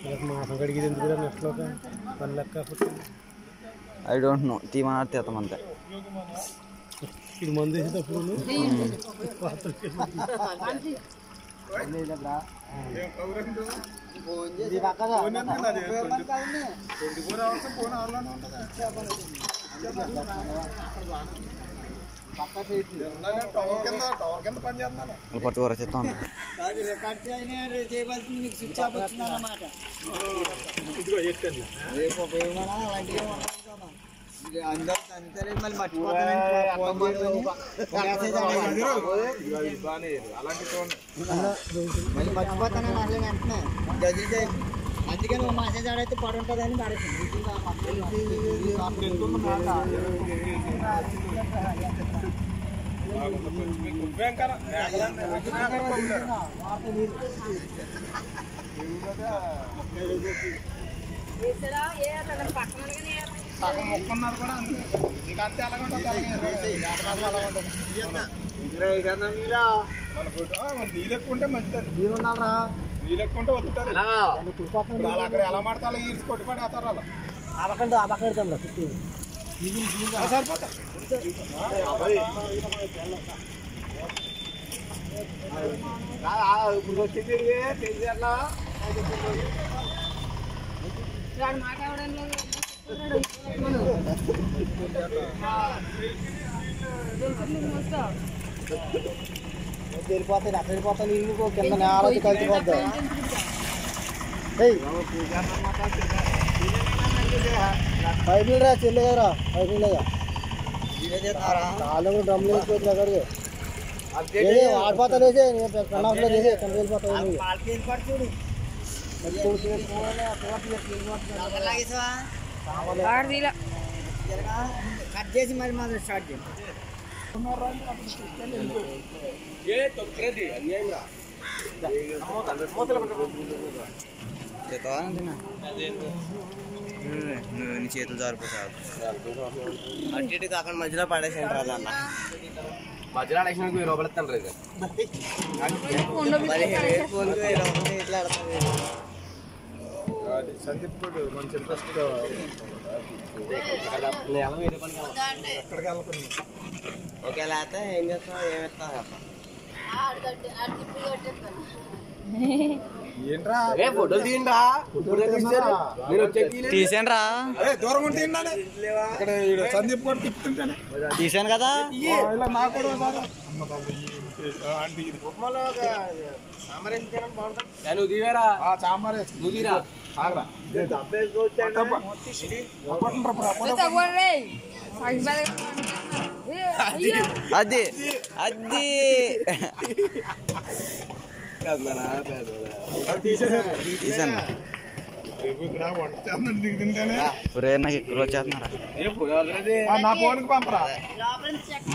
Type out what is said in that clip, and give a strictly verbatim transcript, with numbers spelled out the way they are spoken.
I don't know తీమని తీస్తాం అంతే. ఇది మందు వేసేటప్పుడు పట్టుకోరా చెప్తాం అందరూ అంతరే మళ్ళీ మర్చిపోతాను మళ్ళీ మర్చిపోతానని అట్లా వెంటనే గది అందుకని ఓ మెసేజ్ ఆడైతే పడి ఉంటుందని మొక్కున్నారు కూడా నీకు అంతే అలాగే నీళ్ళు ఎక్కువ ఉంటే మంచిది. నీళ్ళు ఎక్కువ ఉంటే వదులుతారు. అలా అక్కడ ఎలా మాడతా అలా ఈడ్చి కొట్టి పడి వేస్తారు. అలా అబకండి అబకెడతాం చుట్టూ సరిపోతా ఇప్పుడు వచ్చింది అట్లా వెళ్ళిపోతాయి అక్కడ వెళ్ళిపోతాను ఇల్లు కింద నేలకి కలిసిపోతాయి. పైపులు రా చెల్లి కదా పైపులు వాళ్ళు కూడా డ్రమ్లు వేసిపోతుంది అక్కడికి ఆడిపోతాను వేసే కన్నాలో చేసే కింద వెళ్ళిపోతాయి. కట్ చేసి మరి మాత్రం స్టార్ట్ చేయండి. నీ చేతులు జారిపోతావు అటు ఇటు కాకుండా మధ్యలో పడేసేయండి రా అన్న మధ్యలో ఆడేసిన వెయ్యి రూపాయలు ఇస్తాను రేపు ఇట్లా సందీప్ మంచి ఇంట్రెస్ట్ ఒకేలా అయితే ఏం చేస్తావు ఏమిస్తావు ఏంట్రా ఫోటోలు తీయండి రా నేను వచ్చే తీసాను రా దూరం ఉంటే ఇక్కడ సందీప్ కూడా తిప్పుతుంటాను తీసాను కదా ఇలా నాకు కూడా నువ్వు తీవేరా సాంబార్ నువ్వు తీరా అది అది తీసాను నాకు ఎక్కువ వచ్చేస్తున్నారా నా ఫోన్కి పంపరా.